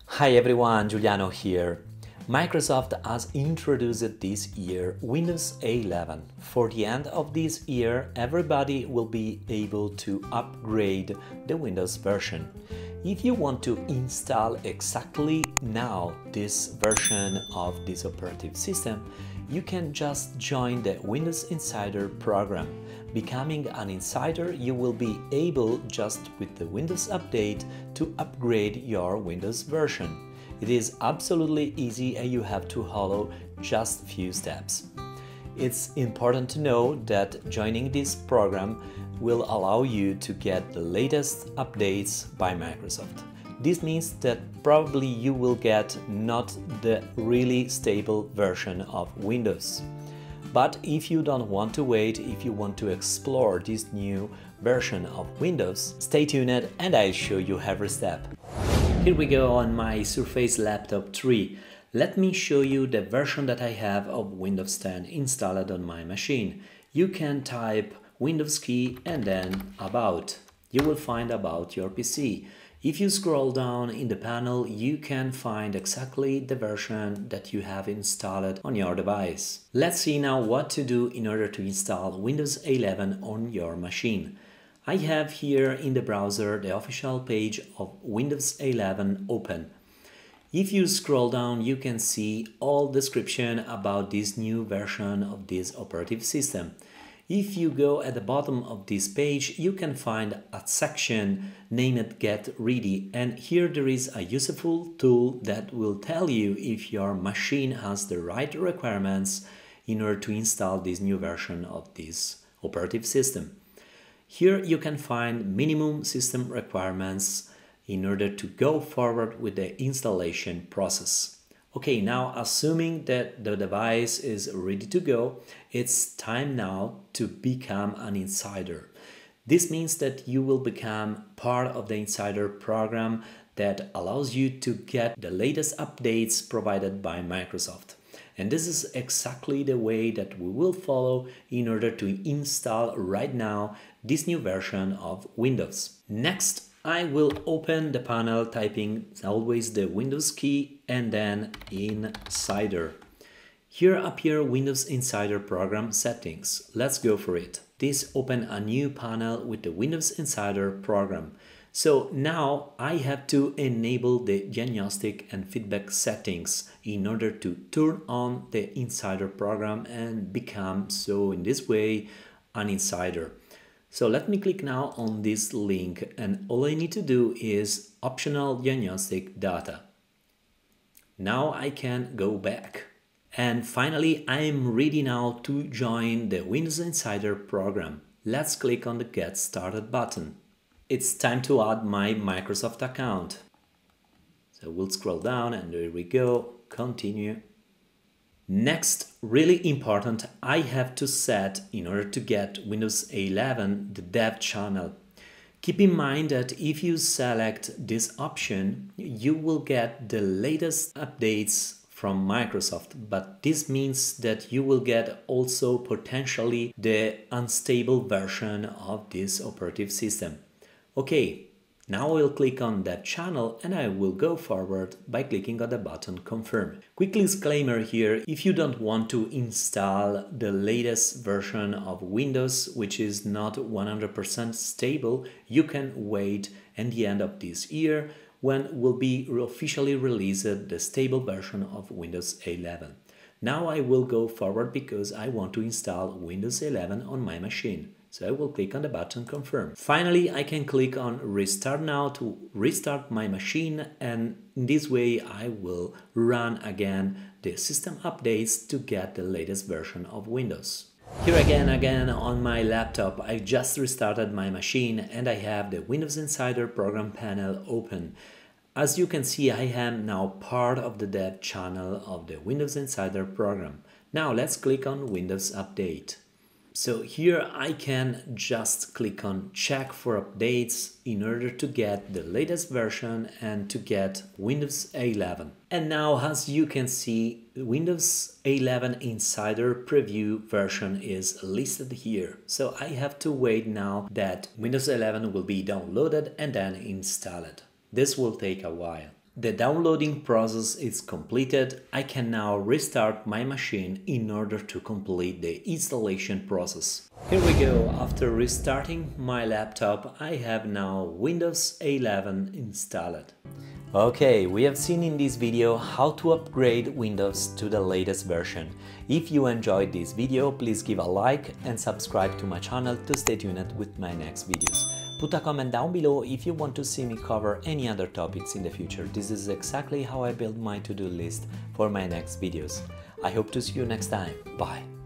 Hi everyone, Giuliano here. Microsoft has introduced this year Windows 11. For the end of this year, everybody will be able to upgrade the Windows version. If you want to install exactly now this version of this operating system, you can just join the Windows Insider program. Becoming an insider, you will be able, just with the Windows update, to upgrade your Windows version. It is absolutely easy and you have to follow just few steps. It's important to know that joining this program will allow you to get the latest updates by Microsoft. This means that probably you will get not the really stable version of Windows. But if you don't want to wait, if you want to explore this new version of Windows, stay tuned and I'll show you every step. Here we go on my Surface Laptop 3. Let me show you the version that I have of Windows 10 installed on my machine. You can type Windows key and then About. You will find About your PC. If you scroll down in the panel, you can find exactly the version that you have installed on your device. Let's see now what to do in order to install Windows 11 on your machine. I have here in the browser the official page of Windows 11 open. If you scroll down, you can see all description about this new version of this operating system. If you go at the bottom of this page, you can find a section named Get Ready, and here there is a useful tool that will tell you if your machine has the right requirements in order to install this new version of this operating system. Here you can find minimum system requirements in order to go forward with the installation process. Okay, now assuming that the device is ready to go, it's time now to become an insider. This means that you will become part of the insider program that allows you to get the latest updates provided by Microsoft. And this is exactly the way that we will follow in order to install right now this new version of Windows. Next, I will open the panel typing always the Windows key and then Insider. Here appear Windows Insider program settings. Let's go for it. This opens a new panel with the Windows Insider program. So now I have to enable the diagnostic and feedback settings in order to turn on the Insider program and become, so in this way, an insider. So let me click now on this link, and all I need to do is optional diagnostic data. Now I can go back. And finally, I am ready now to join the Windows Insider program. Let's click on the Get Started button. It's time to add my Microsoft account. So we'll scroll down and there we go, continue. Next, really important, I have to set, in order to get Windows 11, the dev channel. Keep in mind that if you select this option, you will get the latest updates from Microsoft, but this means that you will get also potentially the unstable version of this operating system. Okay, now I will click on that channel and I will go forward by clicking on the button Confirm. Quick disclaimer here, if you don't want to install the latest version of Windows, which is not 100% stable, you can wait at the end of this year when will be officially released the stable version of Windows 11. Now I will go forward because I want to install Windows 11 on my machine. So I will click on the button Confirm. Finally, I can click on Restart Now to restart my machine, and in this way I will run again the system updates to get the latest version of Windows. Here again on my laptop, I just restarted my machine and I have the Windows Insider program panel open. As you can see, I am now part of the dev channel of the Windows Insider program. Now let's click on Windows Update. So here I can just click on check for updates in order to get the latest version and to get Windows 11. And now, as you can see, Windows 11 Insider Preview version is listed here. So I have to wait now that Windows 11 will be downloaded and then installed. This will take a while. The downloading process is completed. I can now restart my machine in order to complete the installation process. Here we go. After restarting my laptop, I have now Windows 11 installed. Okay, we have seen in this video how to upgrade Windows to the latest version. If you enjoyed this video, please give a like and subscribe to my channel to stay tuned with my next videos. Put a comment down below if you want to see me cover any other topics in the future. This is exactly how I build my to-do list for my next videos. I hope to see you next time. Bye!